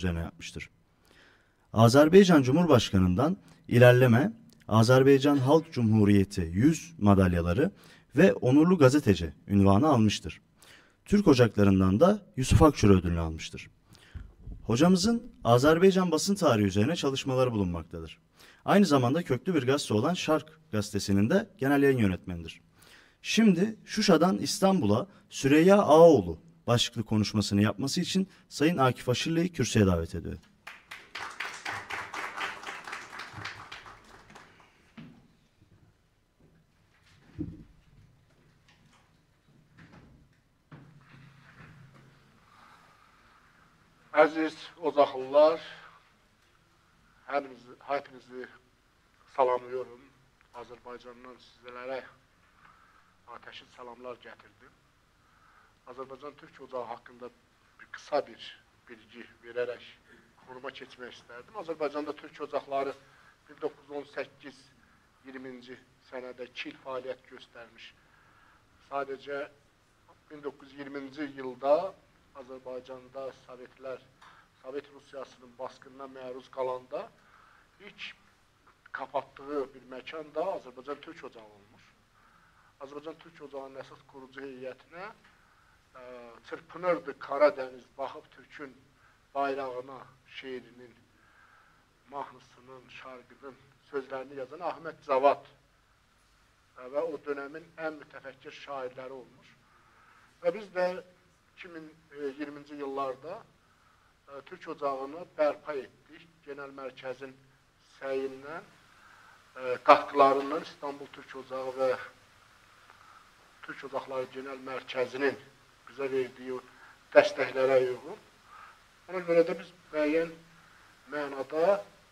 üzerine yapmıştır. Azerbaycan Cumhurbaşkanı'ndan ilerleme, Azerbaycan Halk Cumhuriyeti 100 madalyaları ve onurlu gazeteci unvanı almıştır. Türk Ocakları'ndan da Yusuf Akçur ödülünü almıştır. Hocamızın Azerbaycan basın tarihi üzerine çalışmaları bulunmaktadır. Aynı zamanda köklü bir gazete olan Şark gazetesinin de genel yayın yönetmenidir. Şimdi Şuşa'dan İstanbul'a Süreyya Ağaoğlu başlıklı konuşmasını yapması için Sayın Akif Aşırlı'yı kürsüye davet ediyor. Əziz Ocaqlılar, hepinizi salamlıyorum. Azərbaycandan sizlərə ateşli salamlar gətirdim. Azərbaycan Türk Ocağı haqqında qısa bir bilgi verərək konuma keçmək istərdim. Azərbaycanda Türk Ocaqları 1918-20-ci sənədə 2 il fəaliyyət göstərmiş. Sadəcə 1920-ci ildə Azərbaycanda Sovet Rusiyasının baskınına məruz qalanda ilk kapatdığı bir məkan da Azərbaycan Türk Ocağı olmuş. Azərbaycan Türk Ocağının əsas kurucu heyətinə çırpınırdı Karadeniz, baxıb Türkün bayrağına şeirinin, mahnısının, şarkının sözlərini yazan Ahmet Cavad və o dönemin ən mütəfəkkir şairləri olmuş. Və biz də 2020-ci yıllarda Türk Ocağını bərpa etdik. Genel Mərkəzin səyindən, katkılarından İstanbul Türk Ocağı və Türk Ocaqları Genel Mərkəzinin bizə verdiyi dəstəklərə uyğun. Ona görə də biz müəyyən mənada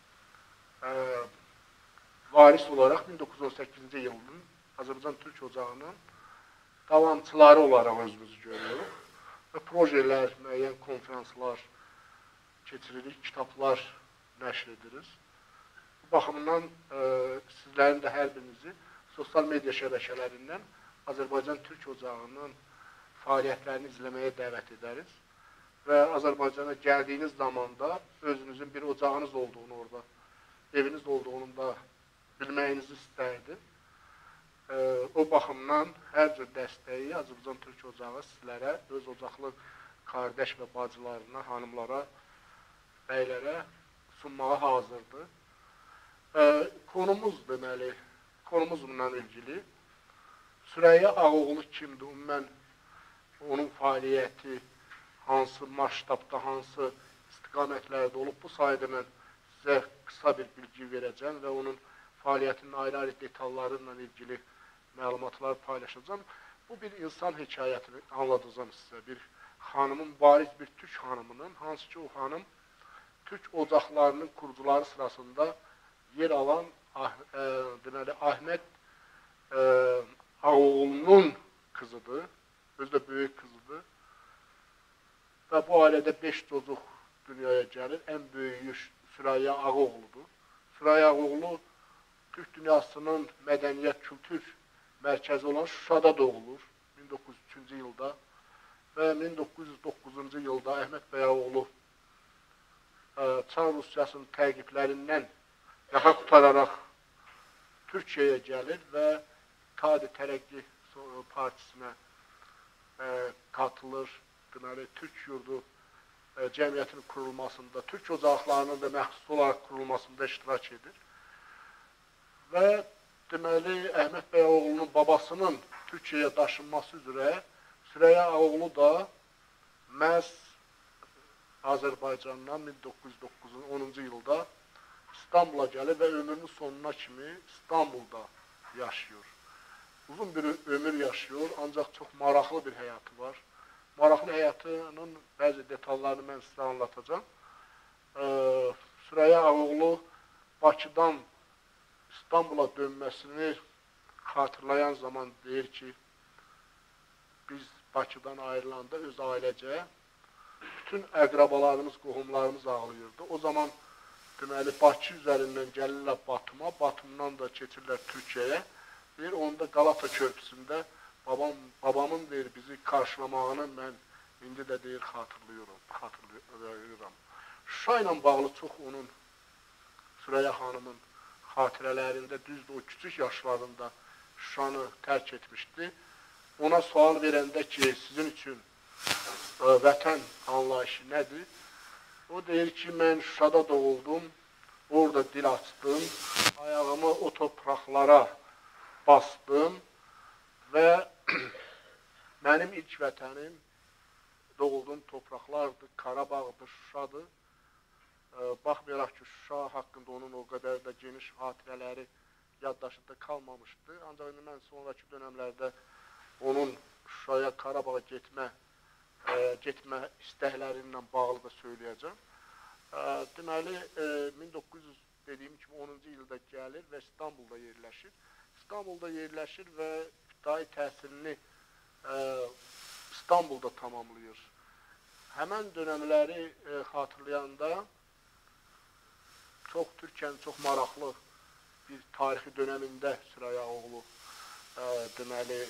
varis olaraq 1918-ci yılın Azərbaycan Türk Ocağının davamçıları olaraq özümüzü görüyoruz. Və projelər, müəyyən konferanslar keçiririk, kitablar nəşr ediriz. Bu baxımdan sizlərin də hər birinizi sosial media şəbəkələrindən Azərbaycan Türk Ocağının fəaliyyətlərini izləməyə dəvət edəriz. Və Azərbaycana gəldiyiniz zamanda özünüzün bir ocağınız olduğunu orada, eviniz olduğunu da bilməyinizi istərdim. O baxımdan hər cür dəstəyi Azərbaycan Türk Ocağı sizlərə, öz ocaqlı qardaş və bacılarına, hanımlara, bəylərə sunmağa hazırdır. Konumuz deməli, konumuz bundan ilgili. Süreyya Ağaoğlu kimdir? Ümumən onun fəaliyyəti hansı maştabda, hansı istiqamətlərdə olub? Bu sayədə mən sizə qısa bir bilgi verəcəm və onun fəaliyyətinin ayrı-ayrı detallarıyla ilgili məlumatlar paylaşacağım. Bu bir insan hekayətini anlatacağım sizə. Bir xanımın, bariz bir Türk xanımının, hansı ki o xanım Türk ocaqlarının kurucuları sırasında yer alan deməli, Ahmet Ağaoğlu'nun kızıdır. Özü də böyük kızıdır. Və bu ailədə 5 çocuk dünyaya gəlir. Ən böyüyü Süreyya Ağaoğlu'dur. Süreyya Ağaoğlu Türk dünyasının mədəniyyət, kültür mərkəzi olan Şuşada doğulur 1903-cü ildə və 1909-cu ildə Əhməd Bəyoğlu Çar Rusiyasının təqiblərindən yaxa qutararaq Türkiyəyə gəlir və Tadi Tərəqqi Partisinə katılır. Deməli, Türk yurdu cəmiyyətinin kurulmasında, Türk ocaqlarının da məxsus olaraq kurulmasında iştirak edir. Və deməli, Əhməd Bəyoğlu'nun babasının Türkiyəyə daşınması üzrə Süreyya Ağaoğlu da məhz Azərbaycandan 1910-cu ildə İstanbul'a gəlir və ömrünün sonuna kimi İstanbul'da yaşıyor. Uzun bir ömür yaşıyor, ancaq çox maraqlı bir həyatı var. Maraqlı həyatının bəzi detallarını mən sizə anlatacağım. Süreyya Ağaoğlu Bakıdan İstanbul'a dönməsini xatırlayan zaman deyir ki, biz Bakıdan ayrılanda öz ailecə bütün əqrabalarımız, qohumlarımız ağlayırdı. O zaman deməli Bakı üzərindən gəlirlər Batuma, Batumdan da keçirlər Türkiyəyə. Deyir, onda Galata körpüsündə babamın deyir, bizi qarşılamağını mən indi də deyir, xatırlayıram. Şuşa ilə bağlı çox onun, Süreyya xanımın xatirələrində, düzdür, o kiçik yaşlarında Şuşanı tərk etmişdi. Ona sual verəndə ki, sizin üçün vətən anlayışı nədir? O deyir ki, mən Şuşada doğuldum, orada dil açdım, ayağımı o torpaqlara bastım və mənim ilk vətənim doğulduğum torpaqlardır, Qarabağdır, Şuşadır. Baxmayaraq ki, Şuşa haqqında onun o qədər də geniş xatirələri yaddaşında qalmamışdı. Ancaq indi mən sonraki dönəmlərdə onun Şuşaya, Qarabağa getmə istəklərindən bağlı da söyləyəcəm. Deməli, 1900 dediyim kimi 10-cu ildə gəlir və İstanbulda yerləşir. İstanbulda yerləşir və ibtidai təhsilini İstanbulda tamamlayır. Həmən dönəmləri xatırlayanda Türkiyənin çox maraqlı bir tarixi dönəmində Süreyya oğlu deməli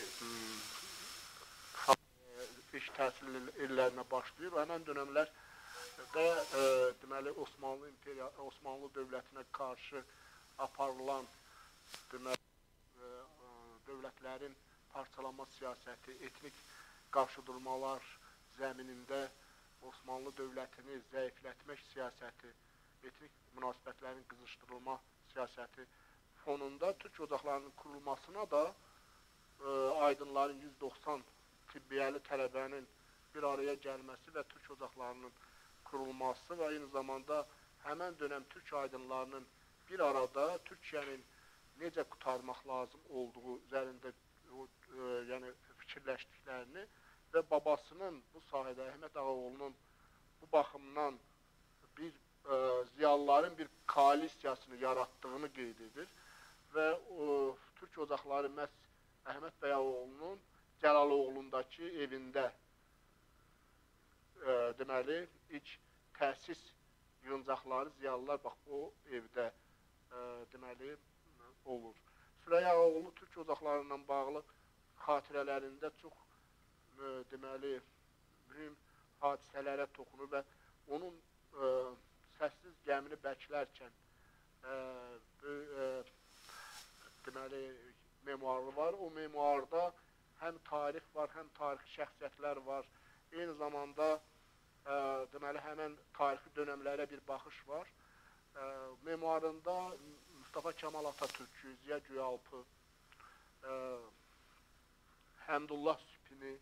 iş təhsil illərinə başlayır. Həmən dönəmlərdə deməli Osmanlı dövlətinə qarşı aparılan deməli dövlətlərin parçalanma siyasəti, etnik qarşıdurmalar zəminində Osmanlı dövlətini zəiflətmək siyasəti, etnik münasibətlərin qızışdırılma siyasəti fonunda Türk ocaqlarının qurulmasına da aydınların 190 tibbiyəli tələbənin bir araya gəlməsi və Türk ocaqlarının qurulması və eyni zamanda həmən dönəm Türk aydınlarının bir arada Türkiyənin necə qurtarmaq lazım olduğu üzərində yəni fikirləşdiklərini və babasının bu sahədə Əhməd Ağaoğlunun bu baxımdan bir ziyalıların bir koalisiyasını yaratdığını qeyd edir və Türk ocaqları məhz Əhməd bəy Ağaoğlunun Cəlaloğlundakı evində deməli ilk təsis yığıncaqları ziyalılar bax o evdə deməli olur. Süreyya Ağaoğlu Türk ocaqlarından bağlı xatirələrində çox deməli mühüm hadisələrə toxunur və onun səssiz gəmini bəklərkən deməli memuarı var. O memuarda həm tarix var, həm tarixi şəxsiyyətlər var. Eyni zamanda deməli həmən tarixi dönəmlərə bir baxış var. Memuarında Mustafa Kemal Atatürk'ü, Ziya Güyalpı, Həmdullah Süpini,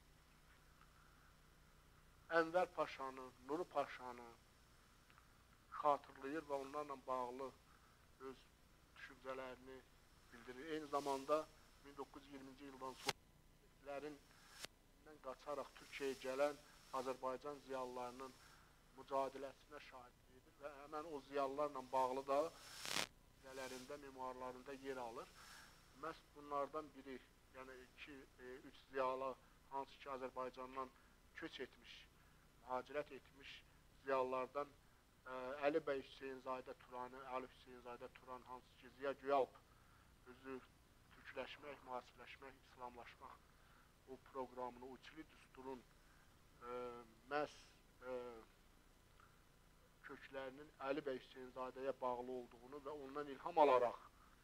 Ənvər Paşanı, Nuru Paşanı xatırlayır və onlarla bağlı öz düşüncələrini bildirir. Eyni zamanda 1920-ci ildən sonra qaçaraq Türkiyəyə gələn Azərbaycan ziyalılarının mücadiləsinə şahidlik edir və həmən o ziyalılarla bağlı da memuarlarında yer alır. Məhz bunlardan biri, yəni 2-3 ziyalı hansı ki Azərbaycandan köç etmiş, mühacirət etmiş ziyalılardan Əli bəy Hüseynzadə Turanı, Ali Hüseynzadə Turan, hansı ki Ziya Güyalp özü türkləşmək, müasirləşmək, İslamlaşmaq o proqramını, o ikili düsturun məhz köklərinin Əli bəy Hüseynzadəyə bağlı olduğunu və ondan ilham alaraq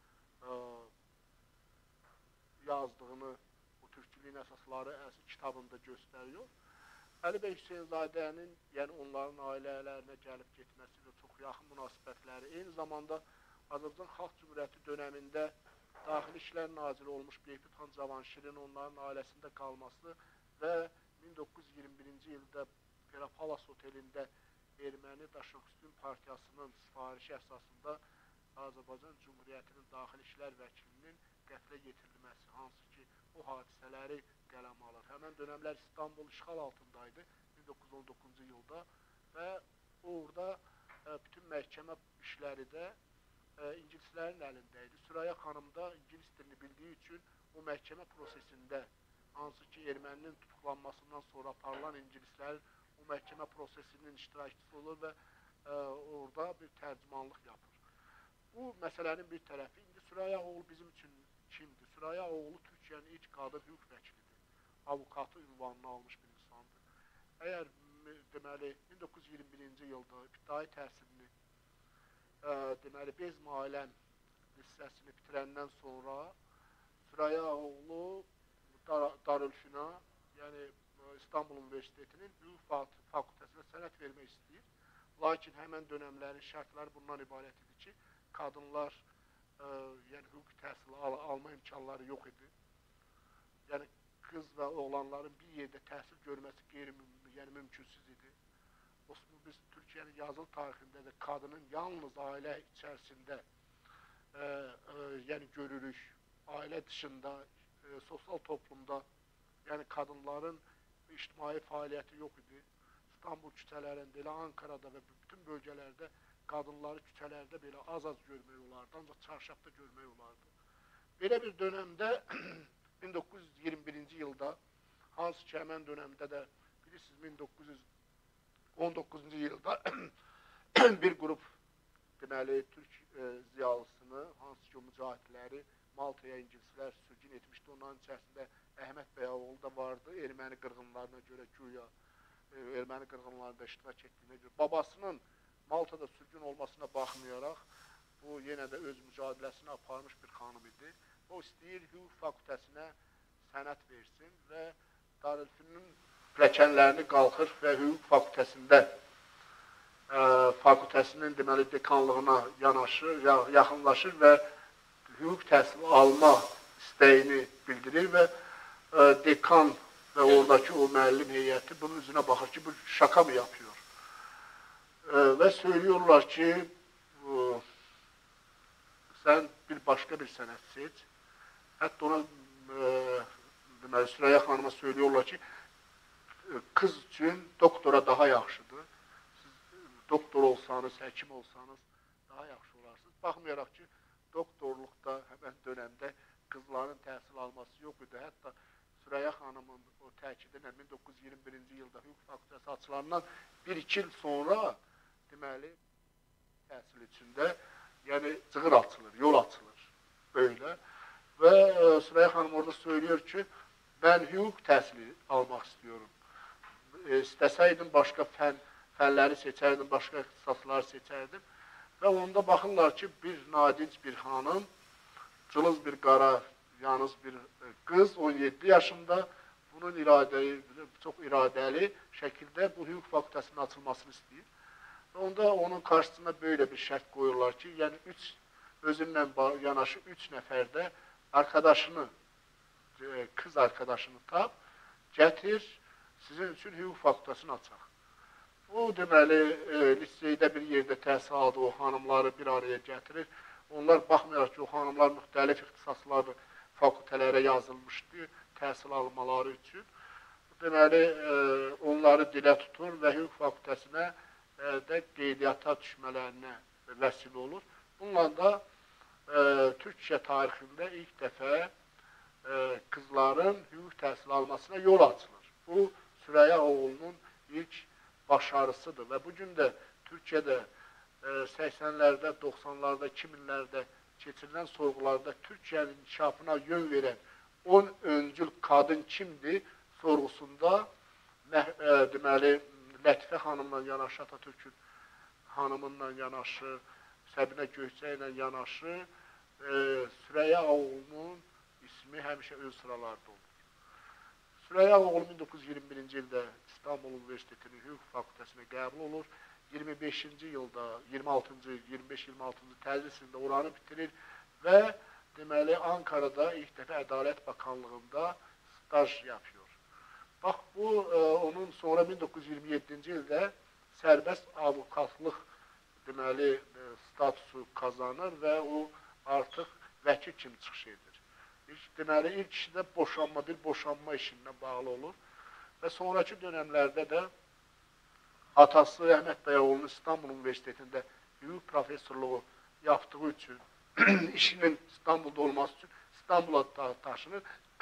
yazdığını o türkçülüyün əsasları kitabında göstəriyor. Əli bəy Hüseynzadənin, yəni onların ailələrinə gəlib getməsi və çox yaxın münasibətləri, eyni zamanda Azərbaycan Xalq Cümhuriyyəti dönəmində Daxili İşlər Naziri olmuş Beyput xan Cavanşirin onların ailəsində qalması və 1921-ci ildə Perapalas otelində Erməni Daşöküstün Partiyasının sifarişi əsasında Azərbaycan Cümhuriyyətinin Daxili İşlər Vəkilinin qətlə yetirilməsi, hansı ki o hadisələri qələm alır. Həmən dönəmlər İstanbul işğal altındaydı 1919-cu ildə və orada bütün məhkəmə işləri də ingilislərin əlindəydi. Süreyya xanım da ingilis dilini bildiyi üçün o məhkəmə prosesində, hansı ki erməninin tutuklanmasından sonra aparılan ingilislərin o məhkəmə prosesinin iştirakçısı olur və orada bir tərcümanlıq yapır. Bu məsələnin bir tərəfi. İndi Süreyya oğlu bizim üçün kimdir? Süreyya oğlu Türkiyənin ilk qadın hüquq vəkilidir. Avukatı ünvanını almış bir insandır. Əgər deməli 1921-ci ildə ibtidai təhsilini deməli Bezmi Aləm lisesini bitirəndən sonra Süreyya oğlu Darülfünə, yəni İstanbul Universitetinin hüquq fakültəsinə sənəd vermək istəyir. Lakin həmən dönəmlərin şərtləri bundan ibarət idi ki, qadınlar yəni hüquq təhsili alma imkanları yox idi. Yəni qız və oğlanların bir yerdə təhsil görməsi yəni mümkünsüz idi. Biz Türkiyənin yazılı tarixində də qadının yalnız ailə içərisində yəni görürük, ailə dışında, sosial toplumda yəni qadınların ictimai fəaliyyəti yox idi. İstanbul küçələrində, elə Ankarada və bütün bölgələrdə qadınları küçələrdə belə az-az görmək olardı, ancaq çarşafda görmək olardı. Belə bir dönəmdə 1921-ci ildə, hansı ki, həmən dönəmdə də bilirsiniz, 1919-cu ildə bir qrup deməli, Türk ziyalısını, hansı ki, o mücahidləri Maltaya ingilislər sürgün etmişdi. Onların içərisində Əhməd Bəyoğlu da vardı, erməni qırğınlarına görə güya, erməni qırğınlarında iştirak etdiyinə görə. Babasının Maltada sürgün olmasına baxmayaraq, bu yenə də öz mücadeləsini aparmış bir xanım idi. O istəyir, hüquq fakültəsinə sənəd versin və Darülfünün pilləkənlərini qalxır və hüquq fakültəsində fakültəsinin deməli dekanlığına yaxınlaşır və hüquq təhsili alma istəyini bildirir və dekan və oradakı o müəllim heyəti bunun üzünə baxır ki, bu şaka mı yapıyor? Və söylüyorlar ki, sən başqa bir sənət seç. Hətta ona deməli, Süreyya xanıma söylüyorlar ki, qız üçün doktora daha yaxşıdır. Siz doktor olsanız, həkim olsanız daha yaxşı olarsınız. Baxmayaraq ki, doktorluqda həmən dönəmdə qızların təhsil alması yox idi. Hətta Süreyya xanımın o təkidinə 1921-ci ildə hüquq fakültəsi açılandan 1-2 il sonra deməli təhsil içində yəni cığır açılır, yol açılır böyle. Və Süreyya xanım orada söylüyor ki, mən hüquq təhsili almaq istiyorum. İstəsəydim başqa fənləri seçərdim, başqa ixtisasları seçərdim. Və onda baxırlar ki, bir nadinc bir xanım, cılız bir qara, yalnız bir qız, 17 yaşında, bunun çox iradəli şəkildə bu hüquq fakültəsinin açılmasını istəyir. Və onda onun qarşısına böyle bir şərt qoyurlar ki, yəni özünlə yanaşı 3 nəfərdə arkadaşını, kız arkadaşını tap, gətir, sizin üçün hüquq fakültəsini açaq. Bu deməli, liseydə bir yerdə təhsil aldı, o xanımları bir araya gətirir. Onlar baxmayaraq ki, o xanımlar müxtəlif ixtisasları fakültələrə yazılmışdı təhsil almaları üçün. Deməli, onları dilə tutur və hüquq fakültəsinə də qeydiyyata düşmələrinə vəsilə olur. Bununla da Türkiyə tarixində ilk dəfə qızların hüquq təhsil almasına yol açılır. Bu, Süreyya oğlunun ilk başarısıdır və bugün də Türkiyədə 80-lərdə, 90-larda, 2000-lərdə keçirilən sorğularda Türkiyənin inkişafına yön verən 10 öncül qadın kimdir sorğusunda deməli Lətifə xanımla yanaşı, Atatürk'ün hanımınla yanaşı, Səbinə Gökçə ilə yanaşı Süreyya oğlunun ismi həmişə ön sıralarda olur. Süreyya oğlu 1921-ci ildə İstanbul Universitetinin hüquq fakültəsinə qəbul olur. 25-ci ildə, 25-26-cı tədris ilində oranı bitirir və deməli Ankara'da ilk dəfə Ədalət Bakanlığında staj yapıyor. Bax, bu onun sonra 1927-ci ildə sərbəst avukatlıq deməli statusu kazanır və o artıq vəkil kimi çıxış edir. Deməli, ilk işi də bir boşanma işinə bağlı olur və sonraki dönəmlərdə də atası Əhməd Bəyoğlu'nun İstanbul Universitetində hüquq professorluğu yaptığı üçün, işinin İstanbul'da olması üçün İstanbul'a taşınır.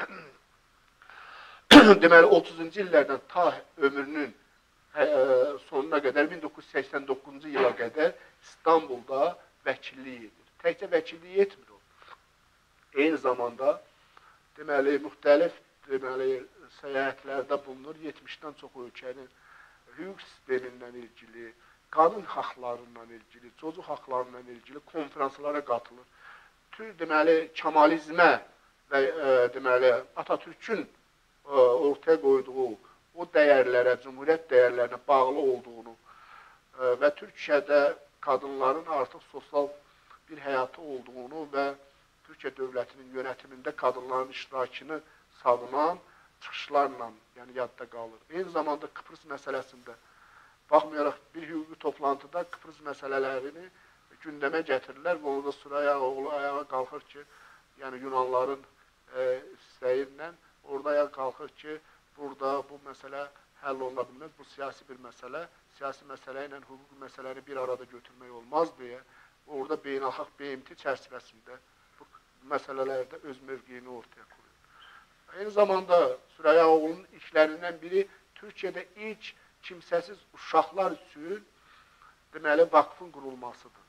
Deməli, 30-cu illərdən ta ömrünün sonuna qədər, 1989-cu yıla qədər İstanbul'da vəkillik edir. Təkcə vəkillik etmir o. Eyni zamanda deməli, müxtəlif səyahətlərdə bulunur. 70-dən çox ölkənin hüquq sistemindən ilgili, qadın haqlarından ilgili, çocuq haqlarından ilgili konferanslara qatılır. Deməli, Kemalizmə və deməli, Atatürkün ortaya qoyduğu o dəyərlərə, cümhuriyyət dəyərlərinə bağlı olduğunu və Türkiyədə qadınların artıq sosial bir həyatı olduğunu və Türkiyə dövlətinin yönetimində qadınların iştirakını savunan çıxışlarla yəni yadda qalır. Eyni zamanda Kıbrıs məsələsində baxmayaraq bir hüquqi toplantıda Kıbrıs məsələlərini gündəmə gətirirlər və orada Süreyya oğlu ayağa qalxır ki, yəni Yunanların istəyi ilə orada ayağa qalxır ki, burada bu məsələ həll oluna bilməz, bu siyasi bir məsələ, siyasi məsələ ilə hüquqi məsələləri bir arada götürmək olmaz deyə orada beynəlxalq BMT çərçivəsində bu məsələlərdə öz mövqeyini ortaya qoyur. Eyni zamanda Süreyya oğlunun işlərindən biri Türkiyədə ilk kimsəsiz uşaqlar üçün deməli vakfın qurulmasıdır.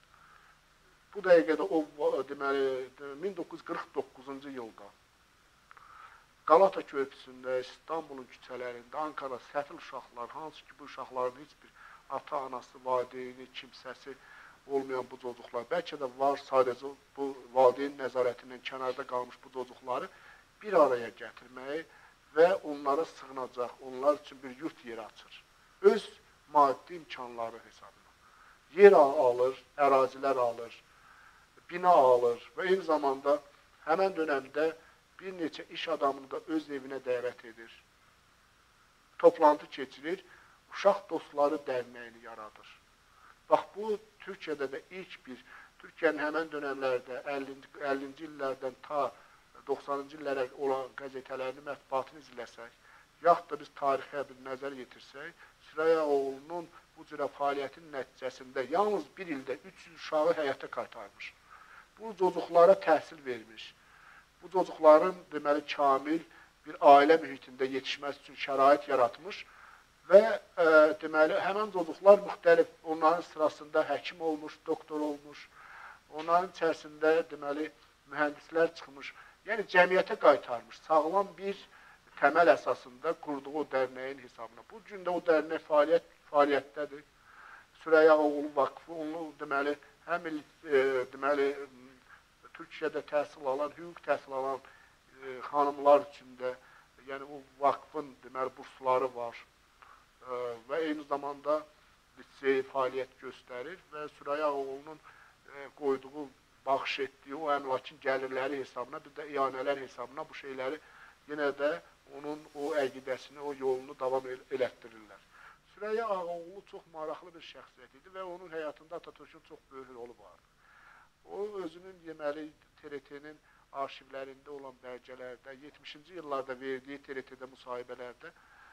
Bu dəqiqədə o deməli 1949-cu ildə Qalata körpüsündə, İstanbulun küçələrində, Ankara səfil uşaqlar, hansı ki bu uşaqların heç bir ata-anası, valideyni, kimsəsi olmayan bu çocuqlar, bəlkə də var sadəcə bu valideyn nəzarətindən kənarda qalmış bu çocuqları bir araya gətirməyi və onlara sığınacaq, onlar üçün bir yurt yeri açır. Öz maddi imkanları hesabına. Yer alır, ərazilər alır, bina alır və eyni zamanda həmən dönəmdə bir neçə iş adamını da öz evinə dəvət edir. Toplantı keçirir, Uşaq Dostları Dərnəyini yaradır. Bax, bu Türkiyədə də ilk bir, Türkiyənin həmən dönəmlərdə 50-ci illərdən ta 90-cı illərə olan qəzetələrini, mətbuatını izləsək, yaxud da biz tarixə bir nəzər yetirsək, Süreyya oğlunun bu cürə fəaliyyətin nəticəsində yalnız bir ildə 300 uşağı həyata qaytarmış. Bu çocuqlara təhsil vermiş. Bu çocuqların deməli kamil bir ailə mühitində yetişməsi üçün şərait yaratmış və deməli həmən çocuqlar müxtəlif, onların sırasında həkim olmuş, doktor olmuş, onların içərisində deməli mühəndislər çıxmış, yəni cəmiyyətə qaytarmış, sağlam bir təməl əsasında qurduğu o dərnəyin hesabına. Bu gün də o dərnək fəaliyyətdədir. Süreyya oğlu vakfı onu deməli həm deməli Türkiyədə təhsil alan, hüquq təhsil alan xanımlar üçün də, yəni o vakfın deməli bursları var və eyni zamanda lisey fəaliyyət göstərir və Süreyya oğlunun qoyduğu, baxış etdiyi o əmlakin gəlirləri hesabına, bir də iyanələr hesabına bu şeyləri yenə də onun o əqidəsini, o yolunu davam elətdirirlər. Süreyya Ağaoğlu çox maraqlı bir şəxsiyyət idi və onun həyatında Atatürkün çox böyük rolu vardı. O özünün deməli TRT-nin arşivlərində olan bəlgələrdə, 70-ci illarda verdiyi TRT-də müsahibələrdə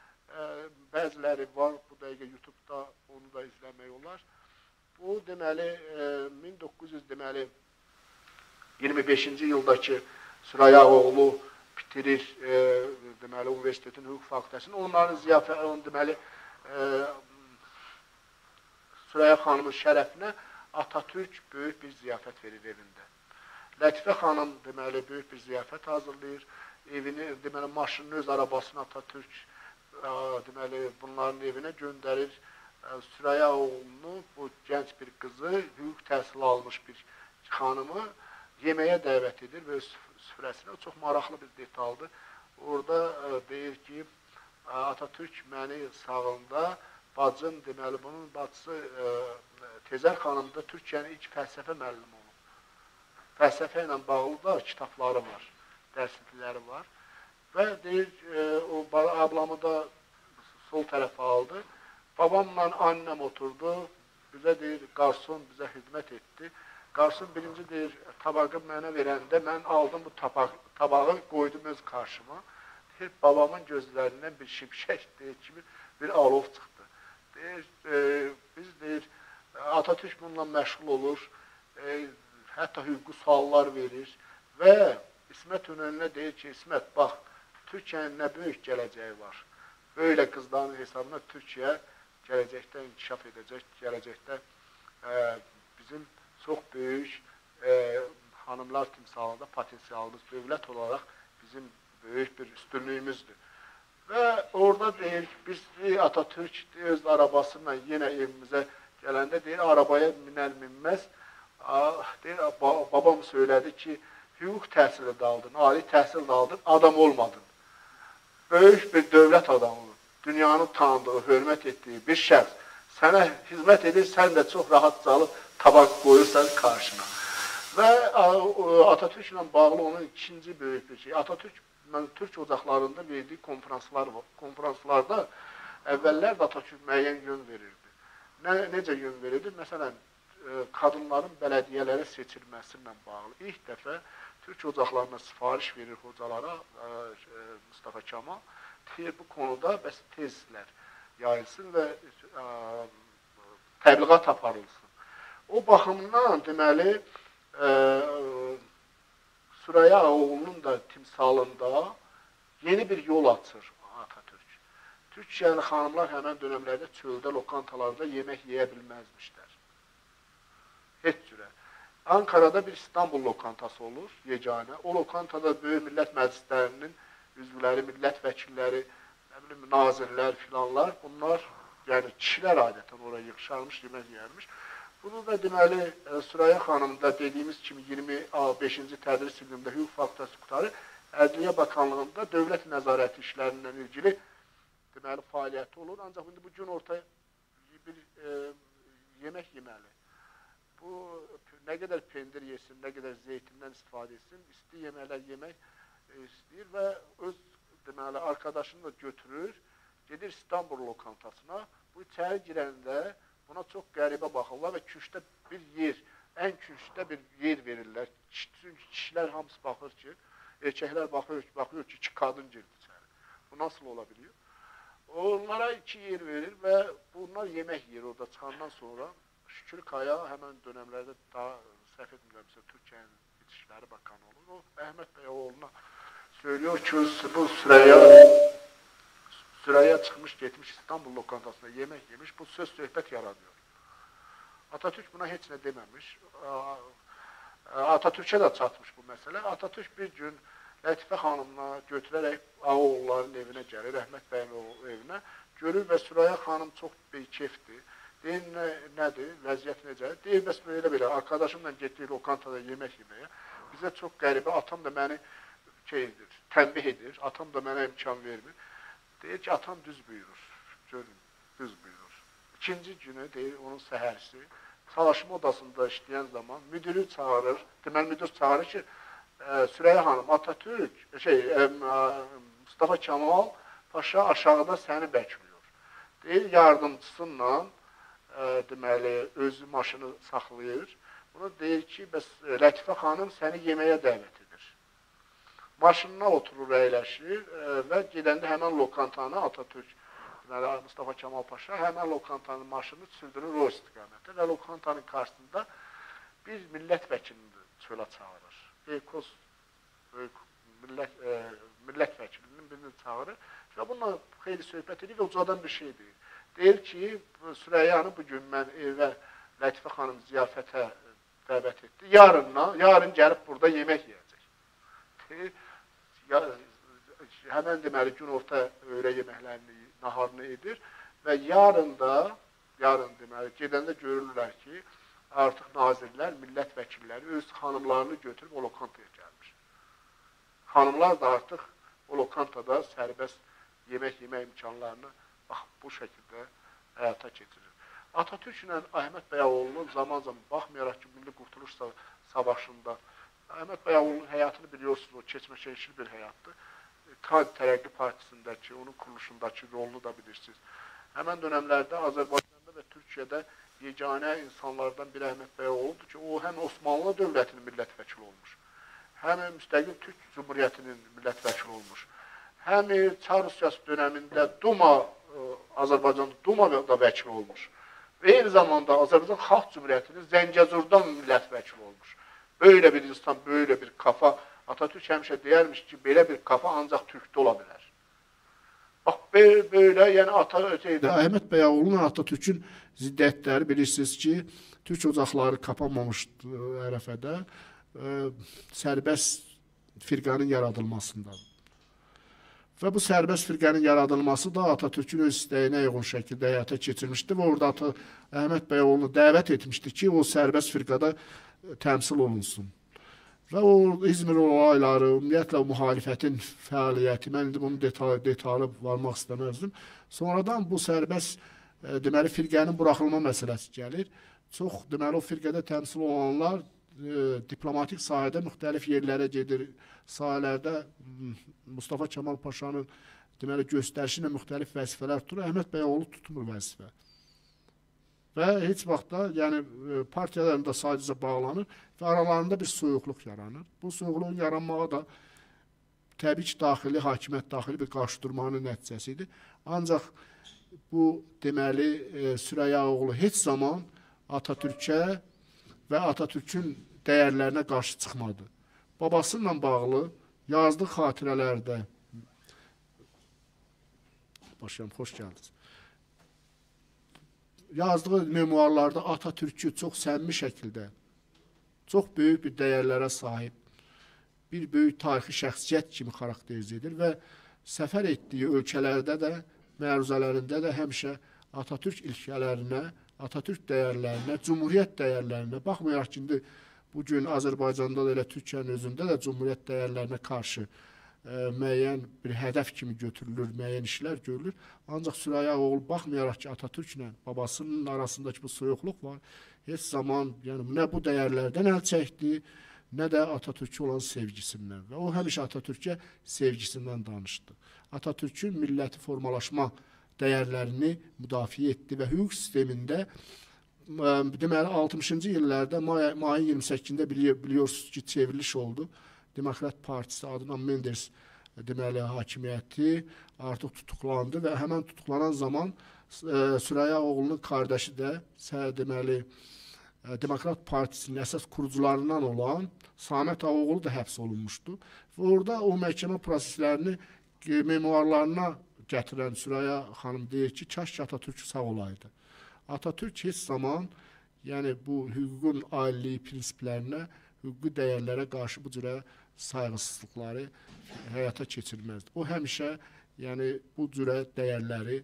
bəziləri var, bu dəqiqə YouTube-da onu da izləmək olar. Bu deməli 1925-ci ildakı Süreyya oğlu bitirir deməli universitetin hüquq fakültəsini. Onların ziyafəti deməli Süreyya xanımın şərəfinə Atatürk böyük bir ziyafət verir evində. Lətifə xanım deməli böyük bir ziyafət hazırlayır. Evini deməli maşının öz arabasını Atatürk deməli bunların evinə göndərir. Süreyya oğlunu, bu gənc bir qızı, hüquq təhsili almış bir xanımı yeməyə dəvət edir və öz süfrəsinə. Çox maraqlı bir detaldır. Orada deyir ki, Atatürk məni sağında, bacım deməli bunun bacısı Tezər xanım da Türkiyənin ilk fəlsəfə müəllimi olub. Fəlsəfə ilə bağlı da kitabları var, dərslikləri var. Və deyir, o ablamı da sol tərəfə aldı. Babamla annem oturdu, bizə deyir, qarson bizə xidmət etdi. Qarson birinci deyir, tabağı mənə verəndə mən aldım bu tabağı, qoydum öz qarşıma. Deyir, babamın gözlərindən bir şimşək deyir kimi bir alov çıxdı. Deyir, biz deyir, Atatürk bununla məşğul olur, hətta hüquqi suallar verir və İsmət Önəlinə deyir ki, İsmət, bax, Türkiyənin nə böyük gələcəyi var. Böyle qızların hesabına Türkiyə gələcəkdə inkişaf edəcək, gələcəkdə bizim çox böyük hanımlar timsalında potensialımız dövlət olaraq bizim böyük bir üstünlüyümüzdür. Və orada deyir, biz Atatürk öz arabasıyla yenə evimizə gələndə deyir, arabaya minər minməz, deyir, babam söylədi ki, hüquq təhsili də aldın, ali təhsil də aldın, adam olmadın. Böyük bir dövlət adamı, dünyanın tanıdığı, hörmət etdiyi bir şəxs sənə hizmət edir, sən də çox rahat çalıb tabaq qoyursan karşına. Və Atatürklə bağlı onun ikinci böyük bir şey. Atatürk Türk ocaqlarında verdiyi konferanslar var. Konferanslarda əvvəllər də Atatürk müəyyən yön verirdi. Necə yön verirdi? Məsələn, qadınların bələdiyyələrə seçilməsindən bağlı. İlk dəfə Türk ocaqlarına sifariş verir hocalara Mustafa Kemal. Deyir, bu konuda bəs tezlər yayılsın və təbliğat aparılsın. O baxımdan deməli Süreyya Ağaoğlu'nun da timsalında yeni bir yol açır Atatürk. Türkiyəli xanımlar həmən dönəmlərdə çöldə, lokantalarda yemək yeyə bilməzmişlər. Heç cürə. Ankara'da bir İstanbul lokantası olur, yeganə. O lokantada böyük millət məclislərinin üzvləri, millət vəkilləri, nazirlər filanlar, bunlar, yəni kişilər adətən oraya yığışarmış, yemək yeyərmiş. Bunu da deməli, Süreyya xanım da dediyimiz kimi 25-ci tədris ilində hüquq fakültəsi qutarı, Ədliyyə Bakanlığında dövlət nəzarəti işlərindən ilgili deməli, fəaliyyəti olur. Ancaq indi bu gün ortaya bir yemək yeməli. Bu, nə qədər pendir yesin, nə qədər zeytindən istifadə etsin, isti yeməklər yemək istəyir və öz deməli, arkadaşını da götürür, gedir İstanbul lokantasına. Bu içəri girəndə buna çox qəribə baxırlar və küçdə bir yer, ən küçdə bir yer verirlər. Çünki kişilər hamısı baxır ki, erkəklər baxıyor ki, iki qadın girdi içəri. Bu nasıl ola biliyor? Onlara iki yer verir və bunlar yemək yer orada çıxandan sonra. Şükür Kaya həmən dönəmlərdə daha səhv etmirəmsə Türkiyənin İçişləri Bakanı olur. O Əhməd Bəyoğlu'na söylüyor ki, bu Süreyya çıxmış, getmiş İstanbul lokantasında yemək yemiş, bu söz söhbət yaradıyor. Atatürk buna heç nə deməmiş. Atatürk'e də çatmış bu məsələ. Atatürk bir gün Lətifə xanımla götürərək Ağaoğulların evinə gəlir, Əhməd bəyin evinə. Görür və Süreyya xanım çox beykefdir. Deyir, nədir, vəziyyət necə? Deyir, bəs belə, arkadaşımla getdik lokantada yemək yeməyə. Bizə çox qəribə, atam da məni tənbih edir, atam da mənə imkan vermir. Deyir ki, atam düz buyurur, görün, düz buyurur. İkinci günü, deyir, onun səhərisi, çalışma odasında işləyən zaman müdürü çağırır, deməli müdür çağırır ki, Süreyya xanım, Atatürk, Mustafa Kemal Paşa aşağıda səni bəkliyor. Deyir, yardımcısıyla deməli, özü maşını saxlayır. Bunu deyir ki, bəs Lətifə xanım səni yeməyə dəvət edir. Maşınına oturur, əyləşir və gedəndə həmən lokantanı Atatürk, deməli, Mustafa Kemal Paşa həmən lokantanın maşını sürdürür o istiqamətdə və lokantanın qarşısında bir millət vəkilini çölə çağırır. Beykoz millət vəkilinin birini çağırır və bununla xeyli söhbət edir və ucadan bir şey deyir. Deyir ki, Süreyyanı bugün mən evə Lətifə xanım ziyafətə dəvət etdi. Yarın gəlib burada yemək yeyəcək. Deyir, həmən deməli gün orta öğlə yeməklərini, naharını edir və yarın deməli gedəndə görürlər ki, artıq nazirlər, millət vəkilləri öz xanımlarını götürüb o lokantaya gəlmiş. Xanımlar da artıq o lokantada sərbəst yemək imkanlarını bu şəkildə həyata keçirir. Atatürklə Əhməd Bəyoğlu'nun zaman-zaman baxmayaraq ki, Milli Qurtuluş Savaşında Əhməd Bəyoğlu'nun həyatını biliyorsunuz, o keçməkeşli bir həyatdır. Tərəqqi Partisindəki, onun kuruluşundakı rolunu da bilirsiniz. Həmən dönəmlərdə Azərbaycanda və Türkiyədə yeganə insanlardan biri Əhməd Bəyoğlu'dur ki, o həm Osmanlı dövlətinin millət vəkili olmuş, həm müstəqil Türk Cumhuriyyətinin millət vəkili olmuş, həm Çar Rusiyası dönəmində Azərbaycanda Dumada vəkil olmuş və eyni zamanda Azərbaycan Xalq Cumhuriyyətinin Zəngəzurdan millət vəkili olmuş. Böyle bir insan, böyle bir kafa, Atatürk həmişə deyərmiş ki, belə bir kafa ancaq Türkdə ola bilər. Bax, böyle, yəni Əhməd Bəyoğlu'nun Atatürk'ün ziddətləri bilirsiniz ki, Türk ocaqları kapanmamışdı ərəfədə, sərbəst firqanın yaradılmasındadır. Və bu sərbəst firqənin yaradılması da Atatürkün öz istəyinə uyğun şəkildə həyata keçirmişdi və orada Əhməd Bəyoğlu'nu dəvət etmişdi ki, o sərbəst firqədə təmsil olunsun. Və o İzmir olayları, ümumiyyətlə müxalifətin fəaliyyəti, mən indi bunun detallı varmaq istəməzdim. Sonradan bu sərbəst deməli firqənin buraxılma məsələsi gəlir. Çox deməli o firqədə təmsil olanlar diplomatik sahədə müxtəlif yerlərə gedir. Sahələrdə Mustafa Kemal Paşanın deməli göstərişi ilə müxtəlif vəzifələr tutur. Əhməd Bəyoğlu tutmur vəzifə. Və heç vaxtda yəni partiyalarında sadəcə bağlanır və aralarında bir soyuqluq yaranır. Bu soyuqluğun yaranmağı da təbii ki, daxili hakimiyyət, daxili bir qarşıdurmanın nəticəsidir. Ancaq bu deməli Süreyya oğlu heç zaman Atatürkə və Atatürkün dəyərlərinə qarşı çıxmadı. Babasıyla bağlı yazdığı xatirələrdə başlayalım, xoş gəldiniz. Yazdığı memuarlarda Atatürk'ü çox səmimi şəkildə, çox böyük bir dəyərlərə sahib, bir böyük tarixi şəxsiyyət kimi xarakterize edir və səfər etdiyi ölkələrdə də, məruzələrində də həmişə Atatürk ilkələrinə, Atatürk dəyərlərinə, Cumhuriyyət dəyərlərinə, baxmayaraq ki, indi bugün Azərbaycanda da elə Türkiyənin özündə də Cumhuriyyət dəyərlərinə qarşı müəyyən bir hədəf kimi götürülür, müəyyən işlər görülür. Ancaq Süreyya oğlu baxmayaraq ki, Atatürklə babasının arasındakı bu soyuqluq var, heç zaman yəni, nə bu dəyərlərdən əl çəkdi, nə də Atatürk'e olan sevgisindən. Və o həmişə Atatürk'e sevgisindən danışdı. Atatürk'ün milləti formalaşma dəyərlərini müdafiə etdi və hüquq sistemində deməli 60-cı illərdə mayın 28-də biliyorsunuz ki, çevriliş oldu. Demokrat Partisi adına Menderes deməli hakimiyyəti artıq tutuklandı və həmən tutuklanan zaman Süreyya oğlunun qardaşı da deməli Demokrat Partisinin əsas kurucularından olan Samet Ağaoğlu da həbs olunmuşdu. Və orada o məhkəmə proseslərini memuarlarına gətirən Süreyya xanım deyir ki, kaş ki Atatürk sağ olaydı. Atatürk heç zaman yəni bu hüququn aliliyi prinsiplərinə, hüquqi dəyərlərə qarşı bu cürə sayğısızlıqları həyata keçirməzdi. O həmişə yəni bu cürə dəyərləri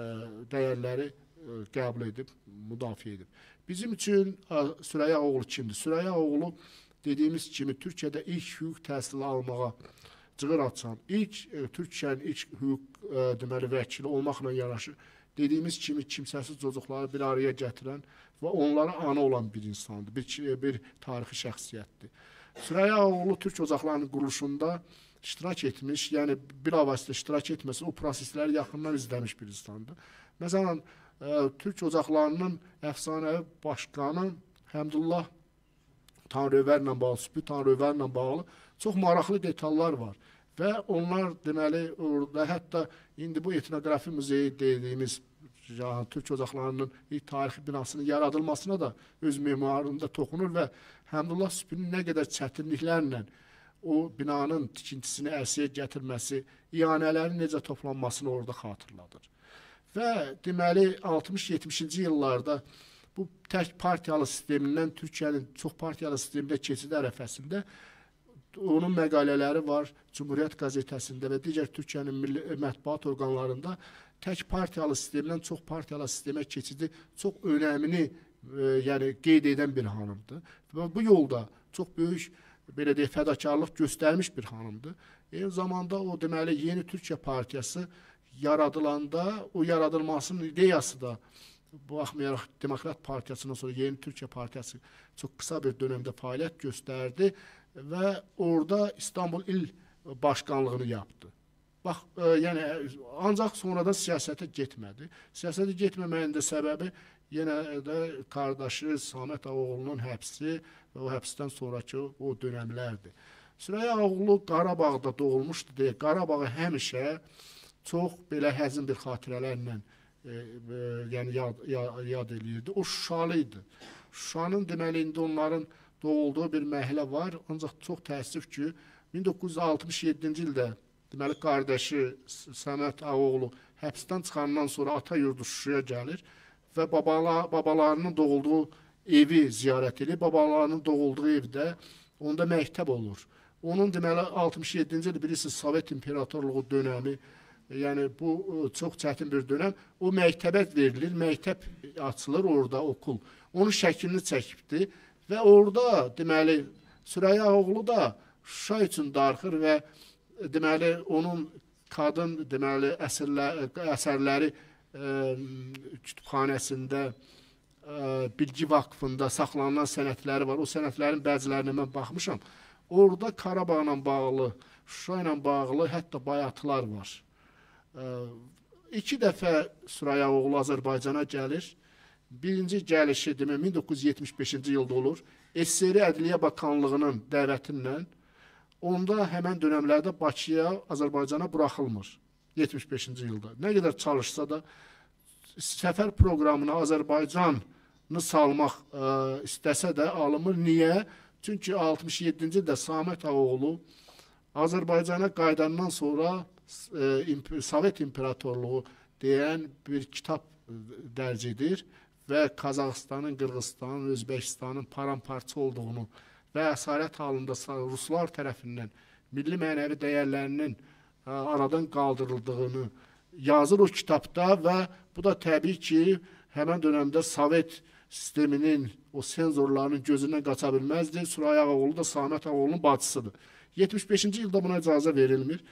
qəbul edib, müdafiə edib. Bizim üçün Süreyya oğlu kimdir? Süreyya oğlu dediyimiz kimi Türkiyədə ilk hüquq təhsili almağa cığır açan, Türkiyənin ilk hüquq deməli vəkili olmaqla yanaşı dediyimiz kimi kimsəsiz çocukları bir araya gətirən və onlara ana olan bir insandır, bir tarixi şəxsiyyətdir. Süreyya oğlu Türk ocaqlarının quruluşunda iştirak etmiş, yəni bilavasitə iştirak etməsi o prosesləri yaxından izləmiş bir insandır. Məsələn, Türk ocaqlarının əfsanəvi başqanı Həmdullah Tanrıverlə bağlı, Sübhi Tanrıverlə bağlı çox maraqlı detallar var. Və onlar deməli orada hətta indi bu etnografi muzeyi dediyimiz Türk ocaqlarının ilk tarixi binasının yaradılmasına da öz memuarında toxunur və Həmdullah Sübhinin nə qədər çətinliklərlə o binanın tikintisini ərsiyə gətirməsi, iyanələrin necə toplanmasını orada xatırladır. Və deməli 60-70-ci illarda bu tək partiyalı sistemindən Türkiyənin çox partiyalı sisteminə keçid ərəfəsində onun məqalələri var Cumhuriyyət qəzetəsində və digər Türkiyənin mətbuat orqanlarında tək partiyalı sistemdən çox partiyalı sistemə keçidi çox önəmini yəni qeyd edən bir xanımdır. Və bu yolda çox böyük belə deyək fədakarlıq göstərmiş bir xanımdır. Eyni zamanda o deməli Yeni Türkiyə Partiyası yaradılanda o yaradılmasının ideyası da baxmayaraq Demokrat Partiyasından sonra Yeni Türkiyə Partiyası çox qısa bir dövrdə fəaliyyət göstərdi və orada İstanbul İl Başkanlığını yaptı. Bax, yəni ancaq sonradan siyasətə getmədi. Siyasətə getməməyin də səbəbi yenə də qardaşı Samet Ağaoğlu'nun həbsi və o həbsdən sonraki o dönəmlərdir. Süreyya oğlu Qarabağda doğulmuşdu deyə Qarabağı həmişə çox belə həzin bir xatirələrlə yəni yad eləyirdi. O Şuşalıydı. Şuşanın deməli indi onların doğulduğu bir məhəllə var. Ancaq çox təəssüf ki 1967-ci ildə deməli qardaşı Səməd Ağaoğlu həbsdən çıxandan sonra ata yurdu Şuşaya gəlir və babalarının doğulduğu evi ziyarət edir. Babalarının doğulduğu evdə onda məktəb olur. Onun deməli 67-ci il bilirsiniz Sovet imperatorluğu dönəmi, yəni bu çox çətin bir dönəm. O məktəbə verilir, məktəb açılır orada okul. Onun şəklini çəkibdi və orada deməli Süreyya oğlu da Şuşa üçün darıxır və deməli onun qadın deməli əsərləri kütüpxanəsində Bilgi Vakfında saxlanılan sənədləri var. O sənədlərin bəzilərinə mən baxmışam. Orada Qarabağla bağlı, Şuşa ilə bağlı hətta bayatılar var. 2 dəfə Süreyya oğlu Azərbaycana gəlir. Birinci gəlişi demək 1975-ci ildə olur. SSR Ədliyyə Bakanlığının dəvətinlə onda həmən dönəmlərdə Bakıya, Azərbaycana buraxılmır. 75-ci ildə. Nə qədər çalışsa da səfər proqramına Azərbaycanı salmaq istəsə də alınmır. Niyə? Çünki 67-ci ildə Samət Ağaoğlu Azərbaycana qayıdandan sonra Sovet İmperatorluğu deyən bir kitab dərc edir və Qazaxıstanın, Qırğızstanın, Özbəkistanın paramparça olduğunu və əsarət halında Ruslar tərəfindən milli mənəvi dəyərlərinin aradan qaldırıldığını yazır o kitabda və bu da təbii ki, həmən dönəmdə Sovet sisteminin, o senzorlarının gözündən qaça bilməzdi. Süreyya Ağaoğlu da Samət Ağaoğlu'nun bacısıdır. 75-ci ildə buna icazə verilmir.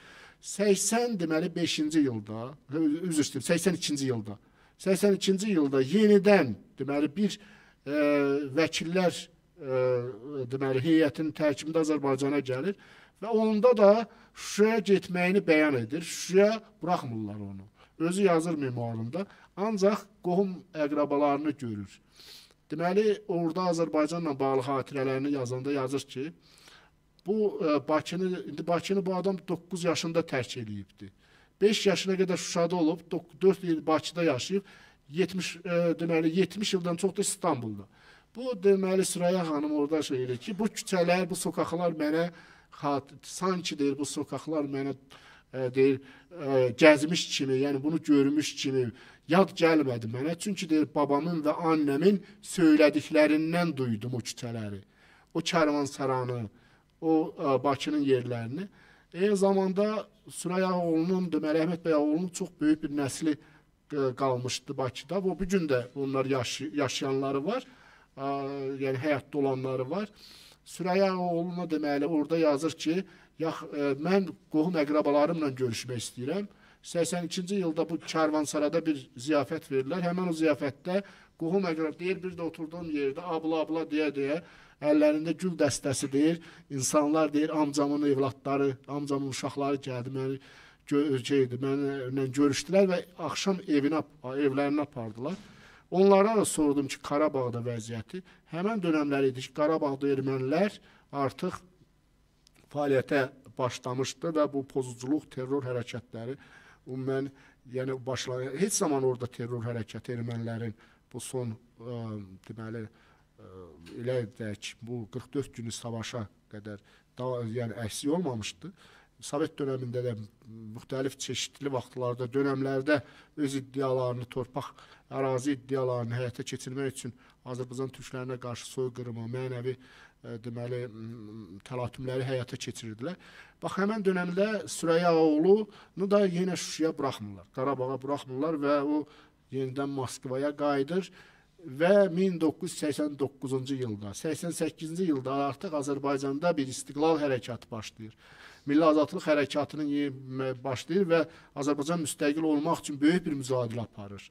85-ci ildə, üzr istəyirəm, 82-ci ildə. 82-ci ildə yenidən deməli bir vəkillər deməli heyətinin tərkibində Azərbaycana gəlir və onda da Şuşaya getməyini bəyan edir. Şuşaya buraxmırlar onu. Özü yazır memuarında, ancaq qohum əqrabalarını görür. Deməli, orada Azərbaycanla bağlı xatirələrini yazanda yazır ki, bu Bakını bu adam 9 yaşında tərk eləyibdi. 5 yaşına qədər Şuşada olub, 4 il Bakıda yaşayıb, 70 ildən çox da İstanbulda. Bu deməli Süreyya xanım orada şey edir ki, bu küçələr, bu sokaqlar mənə sanki deyir, bu sokaqlar mənə deyir, gəzmiş kimi, yəni bunu görmüş kimi yad gəlmədi mənə. Çünki deyir, babamın və annemin söylədiklərindən duydum o küçələri, o Kərvansaranı, o Bakının yerlərini. Eyni zamanda Süreyya oğlunun, deməli Əhməd bəy oğlunun çox böyük bir nəsli qalmışdı Bakıda. Bu gün də onlar yaşayanları var, yəni həyatda olanları var. Süreyya oğluna deməli orada yazır ki, mən qohum əqrabalarımla görüşmək istəyirəm. 82-ci ildə bu Kərvansarada bir ziyafət verirlər. Həmən o ziyafətdə qohum əqrab deyir, bir də oturduğum yerdə abla deyə əllərində gül dəstəsi deyir. İnsanlar deyir, amcamın evlatları, amcamın uşaqları gəldi, mənimlə görüşdülər və axşam evlərinə apardılar. Onlara da sordum ki, Qarabağda vəziyyəti. Həmən dönəmlər idi ki, Qarabağda ermənilər artıq fəaliyyətə başlamışdı və bu pozuculuq, terror hərəkətləri yəni heç zaman orada terror hərəkəti ermənilərin bu son deməli elə deyək, bu 44 günü savaşa qədər yəni əksik olmamışdı. Sovet dönəmində də müxtəlif çeşitli vaxtlarda, dönəmlərdə öz iddialarını, torpaq, ərazi iddialarını həyata keçirmək üçün Azərbaycan türklərinə qarşı soyqırımı, mənəvi deməli təlatümləri həyata keçirirdilər. Bax, həmən dönəmdə Süreyya oğlunu da yenə Şuşaya buraxmırlar, Qarabağa buraxmırlar və o yenidən Moskvaya qayıdır və 1989-cu ildə, 88-ci ildə artıq Azərbaycanda bir istiqlal hərəkatı başlayır. Milli Azadlıq hərəkatının başlayır və Azərbaycan müstəqil olmaq üçün böyük bir mücadilə aparır.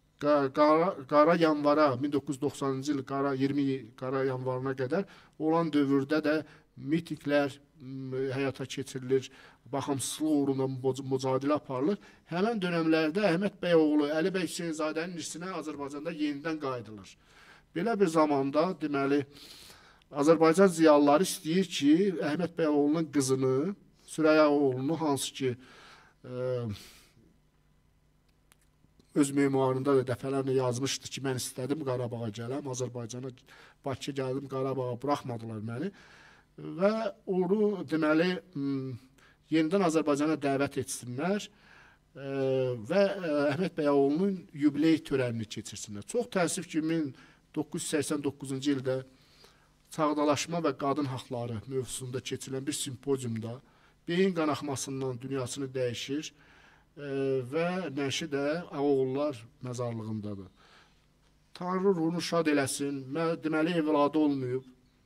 Qara yanvara, 1990-cı il qara yanvarına qədər olan dövrdə də mitiklər həyata keçirilir, baxımsızlıq uğrunda mücadilə aparılır. Həmən dönəmlərdə Əhməd bəy oğlu Əli bəy Hüseynzadənin irsinə Azərbaycanda yenidən qayıdılır. Belə bir zamanda deməli Azərbaycan ziyalıları istəyir ki, Əhməd bəy oğlunun qızını, Süreyya oğlunu, hansı ki öz memuarında da dəfələrlə yazmışdı ki, mən istədim Qarabağa gələm, Azərbaycana, Bakıya gəldim, Qarabağa buraxmadılar məni və onu deməli yenidən Azərbaycana dəvət etsinlər və Əhməd bəy oğlunun yubiley törənini keçirsinlər. Çox təəssüf ki, 1989-cu ildə sağdalaşma və qadın haqları mövzusunda keçirilən bir simpoziumda beyin qanaxmasından dünyasını dəyişir və nəşi də Ağaoğullar məzarlığındadır. Tanrı ruhunu şad eləsin, deməli evladı olmayıb,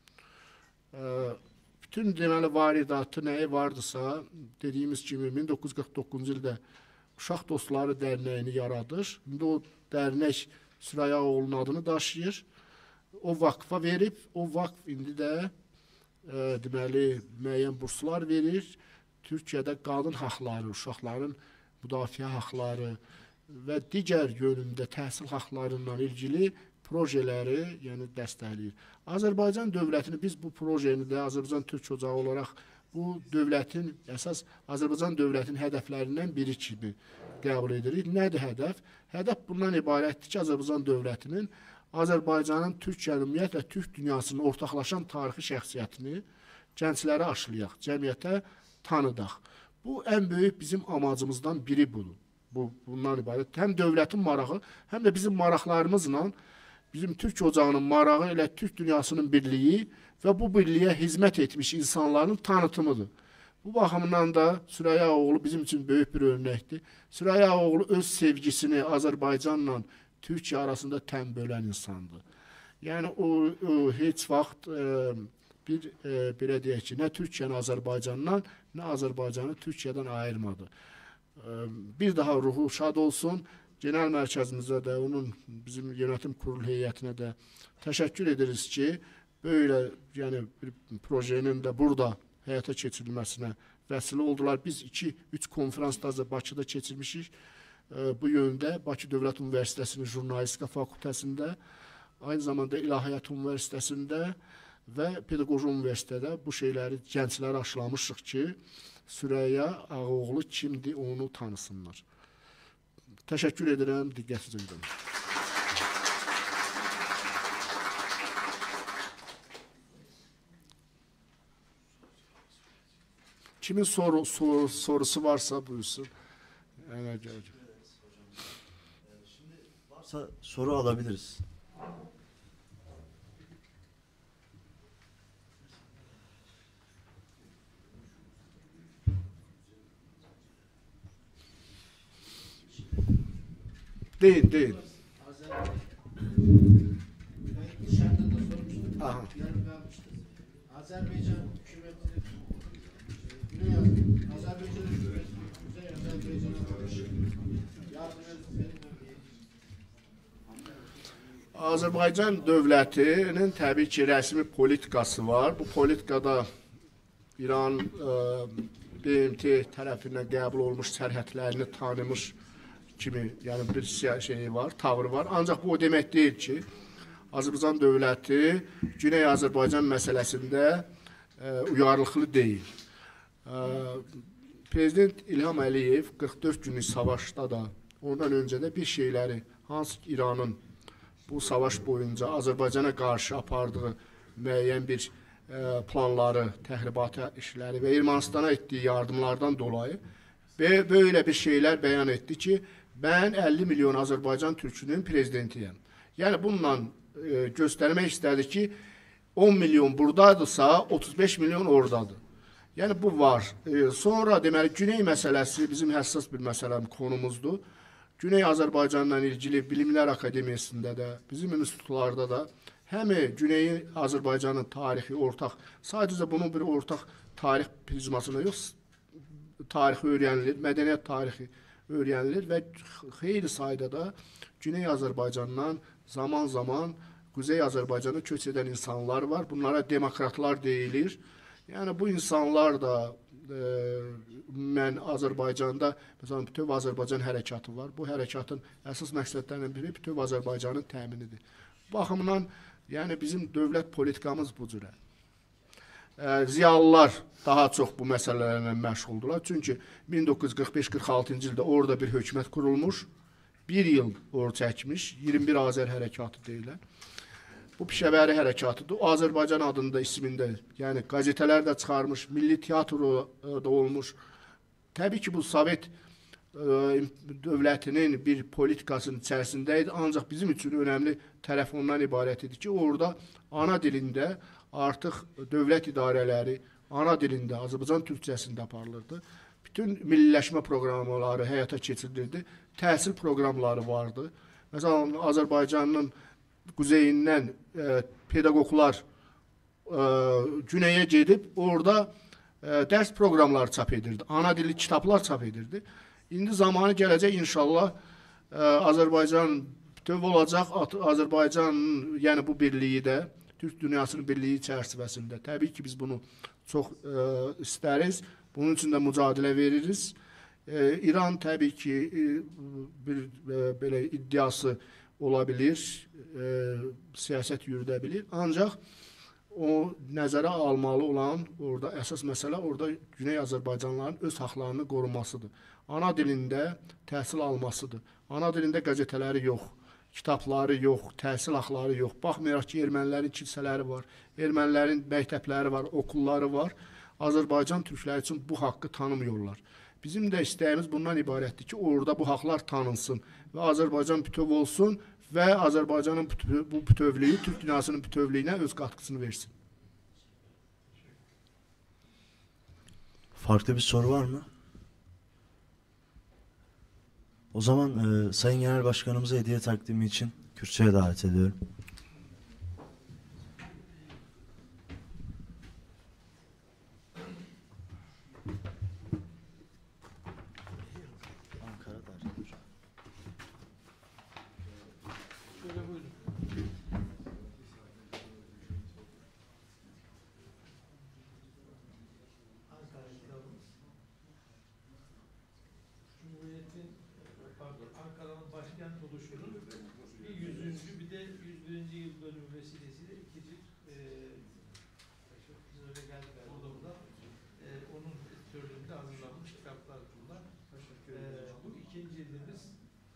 bütün deməli varidatı nəyi vardısa, dediyimiz kimi 1949-cu ildə Uşaq Dostları Dərnəyini yaradır. İndi o dərnək Süreyya Ağaoğlu'nun adını daşıyır. O vakfa verib, o vakf indi də deməli müəyyən burslar verir. Türkiyədə qadın haqları, uşaqların müdafiə haqları və digər yönündə təhsil haqlarından ilgili projeləri yəni dəstəkləyir. Azərbaycan dövlətini biz bu projeni də Azərbaycan Türk Ocağı olaraq bu dövlətin əsas Azərbaycan dövlətinin hədəflərindən biri kimi qəbul edirik. Nədir hədəf? Hədəf bundan ibarətdir ki, Azərbaycan dövlətinin Azərbaycanın Türkiyənin ümumiyyətlə Türk dünyasının ortaqlaşan tarixi şəxsiyyətini gənclərə aşılayaq, cəmiyyətə tanıdaq. Bu ən böyük bizim amacımızdan biri budur. Bundan ibarət. Həm dövlətin marağı, həm də bizim maraqlarımızla bizim Türk Ocağının marağı ilə Türk dünyasının birliyi və bu birliyə hizmət etmiş insanların tanıtımıdır. Bu baxımdan da Süreyya Ağaoğlu bizim üçün böyük bir örnəkdir. Süreyya Ağaoğlu öz sevgisini Azərbaycanla Türkiyə arasında təm bölən insandır. Yəni o heç vaxt belə deyək ki, nə Türkiyəni Azərbaycandan, nə Azərbaycanı Türkiyədən ayırmadı. Bir daha ruhu şad olsun. Genel mərkəzimizə də, bizim yönetim kurulu heyətinə də təşəkkür ederiz ki, böyle yəni bir projenin də burada həyata keçirilməsinə vəsilə oldular. Biz 2-3 konferansda Bakıda keçirmişik. Bu yöndə Bakı Dövlət Üniversitəsinin Jurnalistika Fakültəsində, aynı zamanda İlahiyyat Üniversitəsində və Pedaqoji Üniversitədə bu şeyləri gənclərə aşılamışıq ki, Süreyya Ağaoğlu kimdir onu tanısınlar. Təşəkkür edirəm, diqqətinizə görə. Kimin sorusu varsa buyursun. Şimdi varsa soru alabiliriz. Değil. Aha. Azerbaycan hükümeti Azerbaycan hükümeti Kuzey Azerbaycan'a yardım etsin. Azərbaycan dövlətinin təbii ki, rəsmi politikası var. Bu politikada İran BMT tərəfindən qəbul olmuş sərhədlərini tanımış kimi, yəni bir şeyi var, tavrı var. Ancaq bu o demək deyil ki, Azərbaycan dövləti Güney Azərbaycan məsələsində uyarlıqlı deyil. Prezident İlham Əliyev 44 günlük savaşda da, ondan öncə də bir şeyləri, hansı ki İranın bu savaş boyunca Azərbaycana qarşı apardığı müəyyən bir planları, təxribatı işləri və Ermənistana etdiyi yardımlardan dolayı böyle bir şeylər bəyan etdi ki, mən 50 milyon Azərbaycan türkünün prezidentiyəm. Yəni bununla göstərmək istədi ki, 10 milyon buradadırsa, 35 milyon oradadır. Yəni bu var. Sonra deməli Güney məsələsi bizim həssas bir məsələm konumuzdur. Güney Azərbaycanla ilgili Bilimlər Akademiyasında da, bizim institutlarda da həm Güney Azərbaycanın tarixi ortaq, sadəcə bunun bir ortaq tarix prizmasına yox, tarixi öyrənilir, mədəniyyət tarixi öyrənilir və xeyli sayda da Güney Azərbaycandan zaman-zaman Kuzey Azərbaycana köç edən insanlar var. Bunlara demokratlar deyilir. Yəni bu insanlar da mən Azərbaycanda, məsələn, Bütöv Azərbaycan hərəkatı var. Bu hərəkatın əsas məqsədlərindən biri Bütöv Azərbaycanın təminidir. Bu baxımdan, yəni bizim dövlət politikamız bu cürə. Ziyalılar daha çox bu məsələlərlə məşğuldular. Çünki 1945-46-cı ildə orada bir hökumət kurulmuş, bir yıl or çəkmiş, 21 Azər hərəkatı deyilən. Bu Pişəvəri hərəkatıdır. O Azərbaycan adında ismində, yəni qəzetələr də çıxarmış, milli tiyatro da olmuş. Təbii ki, bu Sovet dövlətinin bir politikasının içərisində idi. Ancaq bizim üçün önəmli tərəf ondan ibarət idi ki, orada ana dilində artıq dövlət idarələri ana dilində Azərbaycan türkcəsində aparılırdı. Bütün milliləşmə proqramları həyata keçirilirdi. Təhsil proqramları vardı. Məsələn, Azərbaycanın quzeyindən pedaqoqlar güneyə gedib orada dərs proqramları çap edirdi. Ana dili kitablar çap edirdi. İndi zamanı gələcək inşallah Azərbaycan bütöv olacaq. Azərbaycanın, yəni bu birliyi də Türk dünyasının birliyi çərçivəsində. Təbii ki, biz bunu çox istəriz. Bunun üçün də mücadilə veririz. İran təbii ki, bir belə iddiası ola bilir, siyasət yürüdə bilir. Ancaq o nəzərə almalı olan orada əsas məsələ orada Güney Azərbaycanlıların öz haqlarını qorumasıdır. Ana dilində təhsil almasıdır. Ana dilində qəzetələri yox, kitabları yox, təhsil haqları yox. Baxmayaraq ki, ermənilərin kilsələri var, ermənilərin məktəbləri var, okulları var. Azərbaycan türkləri üçün bu haqqı tanımıyorlar. Bizim də istəyimiz bundan ibarətdir ki, orada bu haqlar tanınsın və Azərbaycan bütöv olsun və Azərbaycanın bu bütövlüyü, Türk dünyasının bütövlüyünə öz katkısını versin. Farklı bir soru var mı? O zaman Sayın Genel Başkanımıza hediye takdimi için kürsüye davet ediyorum. Ankara'nın başkent oluşunun bir 100. bir de 101. yıl dönümü vesilesiyle ikinci öyle geldiler burada onun türünde hazırlanmış kitaplar bunlar. Bu ikinci cildimiz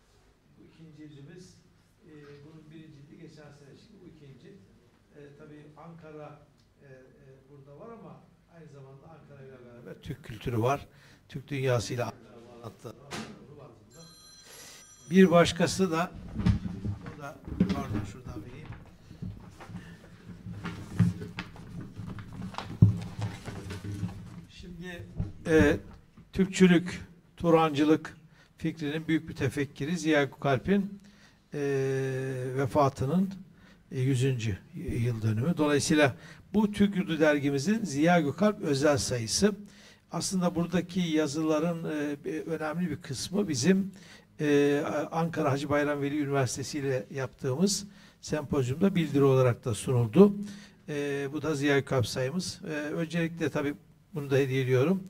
bunun birinci cildi geçen sene çıktı, bu ikinci. Tabii Ankara burada var ama aynı zamanda Ankara ile beraber Türk kültürü var. Türk dünyasıyla anlattı. Bir başkası da o da pardon şuradan vereyim. Şimdi Türkçülük, Turancılık fikrinin büyük bir tefekkiri Ziya Gökalp'in vefatının 100. yıl dönümü. Dolayısıyla bu Türk Yurdu dergimizin Ziya Gökalp özel sayısı. Aslında buradaki yazıların önemli bir kısmı bizim Ankara Hacı Bayram Veli Üniversitesi ile yaptığımız sempozyumda bildiri olarak da sunuldu. Bu da Ziya Gökalp sayımız. Öncelikle tabii bunu da hediye ediyorum.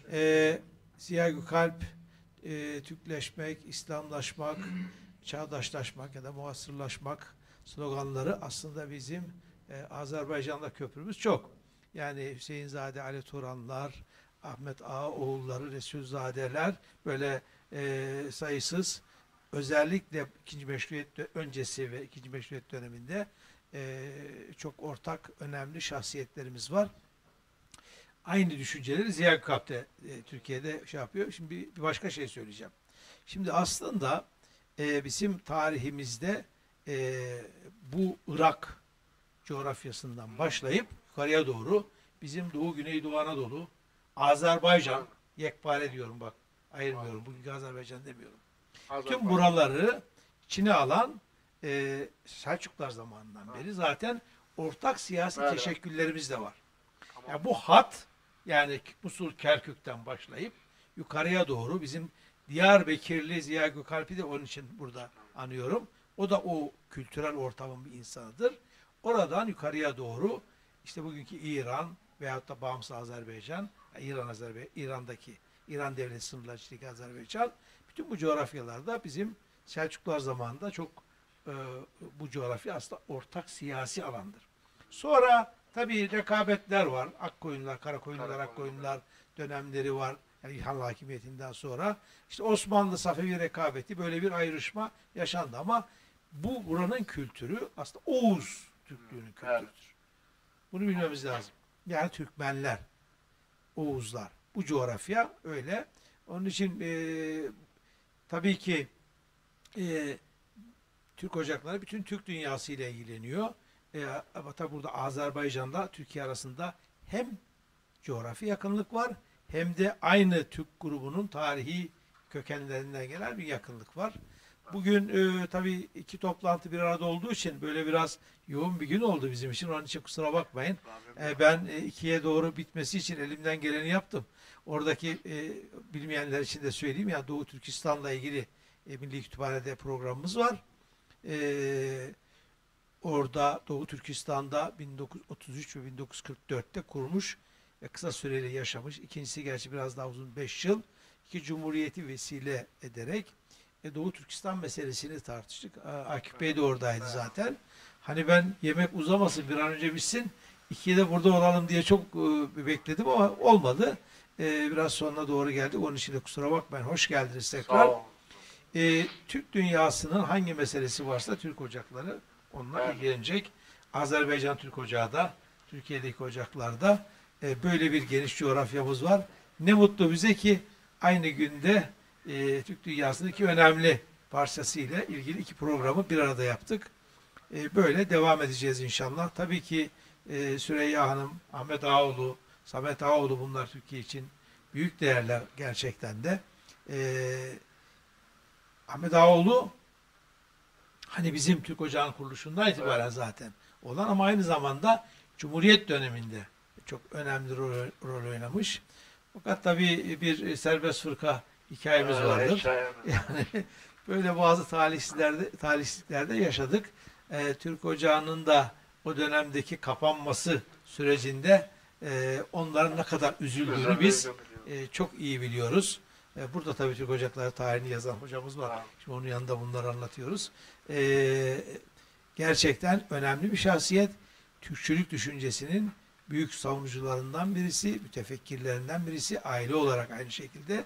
Ziya Gökalp Türkleşmek, İslamlaşmak, çağdaşlaşmak ya da muasırlaşmak sloganları aslında bizim Azerbaycan'da köprümüz çok. Yani Hüseyinzade Ali Turanlar, Ahmet Ağa oğulları, Resulzadeler böyle sayısız, özellikle 2. Meşruiyet öncesi ve 2. Meşruiyet döneminde çok ortak önemli şahsiyetlerimiz var. Aynı düşünceleri Ziya Gökalp de Türkiye'de şey yapıyor. Şimdi bir başka şey söyleyeceğim. Şimdi aslında bizim tarihimizde bu Irak coğrafyasından başlayıp yukarıya doğru bizim Doğu, Güneydoğu Anadolu, Azerbaycan, yekpare diyorum bak, ayırmıyorum. Bugünkü Azerbaycan demiyorum. Tüm buraları içine alan Selçuklar zamanından beri zaten ortak siyasi teşekküllerimiz de var. Tamam. Yani bu hat, yani Musul Kerkük'ten başlayıp yukarıya doğru bizim Diyarbakırlı Ziya Gökalp'i de onun için burada anıyorum. O da o kültürel ortamın bir insanıdır. Oradan yukarıya doğru işte bugünkü İran veyahut da bağımsız Azerbaycan, İran'daki İran devleti sınırları içindeki Azerbaycan, bütün bu coğrafyalarda bizim Selçuklular zamanında çok bu coğrafya aslında ortak siyasi alandır. Sonra tabii rekabetler var. Akkoyunlar, Karakoyunlar, Akkoyunlar dönemleri var. Yani İlhan hakimiyetinden sonra işte Osmanlı Safevi rekabeti, böyle bir ayrışma yaşandı ama bu buranın kültürü aslında Oğuz Türklüğünün kültürüdür. Bunu bilmemiz lazım. Yani Türkmenler, Oğuzlar, bu coğrafya öyle. Onun için tabii ki Türk Ocakları bütün Türk dünyası ile ilgileniyor. Ama tabii burada Azerbaycan'la Türkiye arasında hem coğrafi yakınlık var hem de aynı Türk grubunun tarihi kökenlerinden gelen bir yakınlık var. Bugün tabii iki toplantı bir arada olduğu için böyle biraz yoğun bir gün oldu bizim için. Onun için kusura bakmayın. Ben ikiye doğru bitmesi için elimden geleni yaptım. Oradaki bilmeyenler için de söyleyeyim ya, Doğu Türkistan'la ilgili Milli Kütüphane'de programımız var. Orada Doğu Türkistan'da 1933 ve 1944'te kurmuş ve kısa süreli yaşamış. İkincisi gerçi biraz daha uzun, 5 yıl. İki cumhuriyeti vesile ederek Doğu Türkistan meselesini tartıştık. Akif Bey de oradaydı zaten. Hani ben yemek uzamasın, bir an önce bitsin, ikiye de burada olalım diye çok bekledim ama olmadı. Biraz sonuna doğru geldik. Onun için de kusura bakmayın. Hoş geldiniz tekrar. Türk dünyasının hangi meselesi varsa Türk Ocakları onunla ilgilenecek. Azerbaycan Türk Ocağı da, Türkiye'deki ocaklarda böyle bir geniş coğrafyamız var. Ne mutlu bize ki aynı günde Türk dünyasındaki önemli parçasıyla ilgili iki programı bir arada yaptık. Böyle devam edeceğiz inşallah. Tabii ki Süreyya Hanım, Ahmet Ağaoğlu, Samet Ağaoğlu, bunlar Türkiye için büyük değerler gerçekten de. Ahmet Ağaoğlu hani bizim Türk Ocağı'nın kuruluşundan itibaren zaten olan ama aynı zamanda Cumhuriyet döneminde çok önemli rol oynamış. Fakat tabii bir serbest fırka hikayemiz vardır. Yani böyle bazı talihsizliklerde yaşadık. Türk Ocağı'nın da o dönemdeki kapanması sürecinde onların ne kadar üzüldüğünü biz çok iyi biliyoruz. Burada tabii Türk Ocakları tarihini yazan hocamız var. Şimdi onun yanında bunları anlatıyoruz. Gerçekten önemli bir şahsiyet. Türkçülük düşüncesinin büyük savunucularından birisi, mütefekkirlerinden birisi, aile olarak aynı şekilde.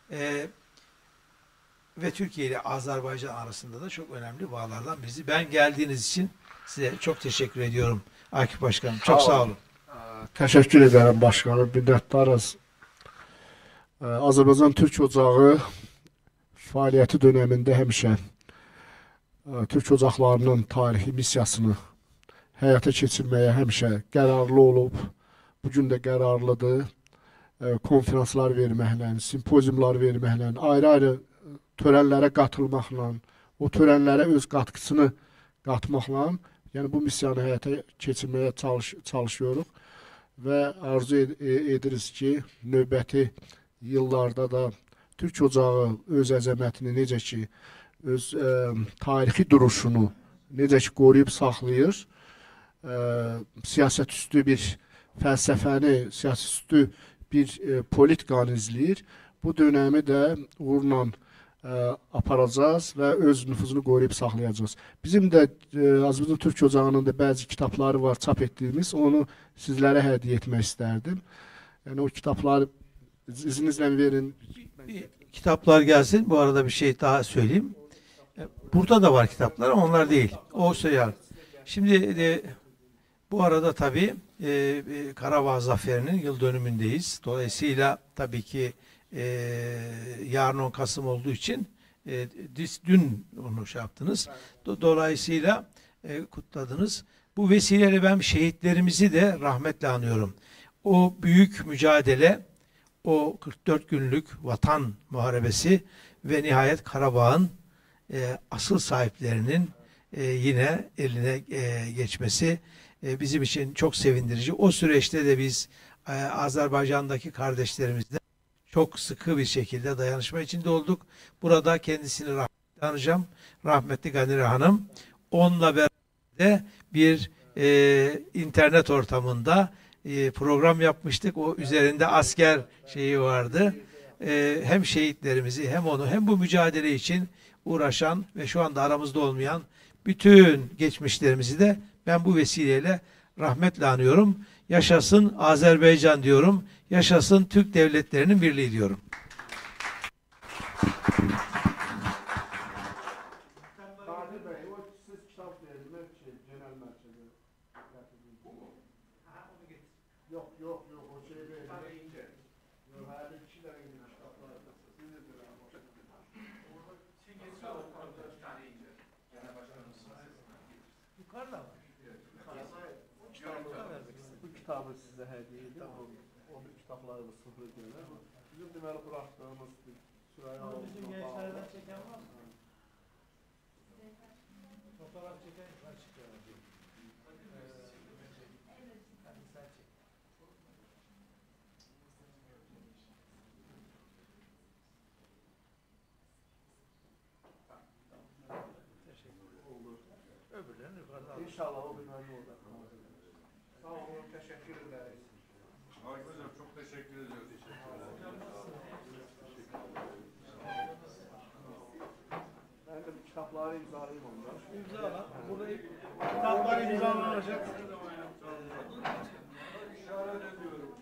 Ve Türkiye ile Azerbaycan arasında da çok önemli bağlardan birisi. Ben geldiğiniz için size çok teşekkür ediyorum Akif Başkanım. Çok sağ olun. Teşekkür ederim başkanım. Minnətdarız. Azərbaycan Türk Ocağı fəaliyyəti döneminde həmişə Türk ocaqlarının tarihi missiyasını həyata keçirməyə həmişə qərarlı olub. Bugün də qərarlıdır. Konferanslar verməklə, simpoziumlar verməklə, ayrı-ayrı törənlərə qatılmaqla, o törənlərə öz qatkısını qatmaqla, yəni bu missiyanı həyata keçirməyə çalışıyoruz və arzu ediriz ki, növbəti yıllarda da Türk Ocağı öz əzəmətini necə ki, öz tarixi duruşunu necə ki qoruyub saxlayır, siyasət üstü bir fəlsəfəni, siyasət üstü bir politikanı izləyir. Bu dönəmi də uğurla aparacağız və öz nüfuzunu qoruyub saxlayacağız. Bizim də Azərbaycan Türk Ocağının da bəzi kitabları var, çap etdiyimiz. Onu sizlərə hədiyyə etmək istərdim. Yəni o kitabları izninizle verin. Kitaplar gelsin. Bu arada bir şey daha söyleyeyim. Burada da var kitaplar ama onlar değil. O söyler. Şimdi bu arada tabii Karabağ Zaferi'nin yıl dönümündeyiz. Dolayısıyla tabii ki yarın 10 Kasım olduğu için dün onu şey yaptınız. Dolayısıyla kutladınız. Bu vesileyle ben şehitlerimizi de rahmetle anıyorum. O büyük mücadele, o 44 günlük vatan muharebesi ve nihayet Karabağ'ın asıl sahiplerinin yine eline geçmesi bizim için çok sevindirici. O süreçte de biz Azerbaycan'daki kardeşlerimizle çok sıkı bir şekilde dayanışma içinde olduk. Burada kendisini rahmetle anacağım. Rahmetli Ganire Hanım. Onunla beraber bir internet ortamında program yapmıştık. O üzerinde asker şeyi vardı. Hem şehitlerimizi hem onu hem bu mücadele için uğraşan ve şu anda aramızda olmayan bütün geçmişlerimizi de ben bu vesileyle rahmetle anıyorum. Yaşasın Azerbaycan diyorum. Yaşasın Türk devletlerinin birliği diyorum. Yok, o şey değil. Yok, her bir kişilerin kitapları. Yukarıda mı? Bu kitabı sizə hədiyyə edim. Onun kitabları sıfır deyirlər. Bizim deməli buraxdığımız Süreyya Bizim gençlerden çeken var mı? Fotoğraf çeken ben çıkıyorum. Hadi sen çek. Teşekkür ederim. Öbürlerini yukarıda alın. İnşallah o gün mənim orada qalacaq. Sağ olun, təşəkkür ederiz. Hakim Hocam çok teşekkür ediyoruz. Ben de bu kitapları imzalayayım onlar. İmzala. Burada kitaplar imzalanacak. İşaret ediyorum.